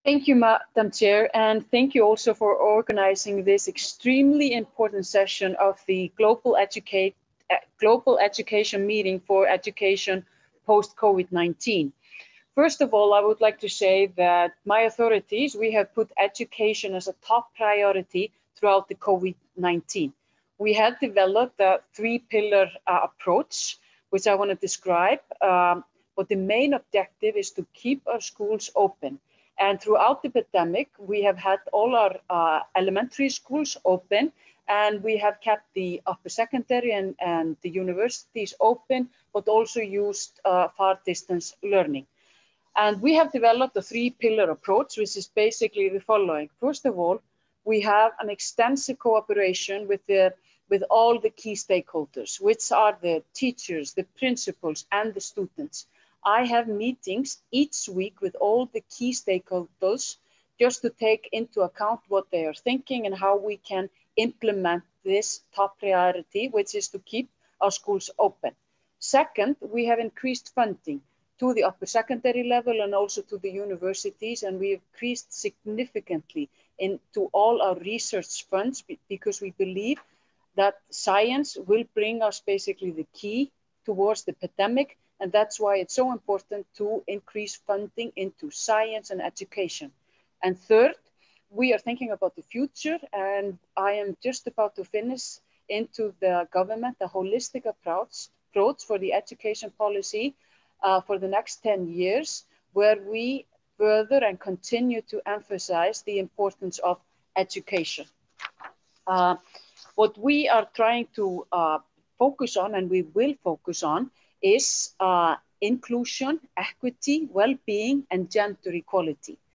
Thank you, Madam Chair, and thank you also for organizing this extremely important session of the Global Education Meeting for Education post-COVID-19. First of all, I would like to say that my authorities, we have put education as a top priority throughout the COVID-19. We have developed a three-pillar approach, which I want to describe. But the main objective is to keep our schools open. And throughout the pandemic, we have had all our elementary schools open, and we have kept the upper secondary and the universities open, but also used far distance learning. And we have developed a three-pillar approach, which is basically the following. First of all, we have an extensive cooperation with all the key stakeholders, which are the teachers, the principals, and the students. I have meetings each week with all the key stakeholders just to take into account what they are thinking and how we can implement this top priority, which is to keep our schools open. Second, we have increased funding to the upper secondary level and also to the universities, and we increased significantly into all our research funds because we believe that science will bring us basically the key towards the pandemic. And that's why it's so important to increase funding into science and education. And third, we are thinking about the future, and I am just about to finish into the government a holistic approach for the education policy for the next 10 years, where we further and continue to emphasize the importance of education. What we are trying to focus on, and we will focus on, is inclusion, equity, well-being, and gender equality.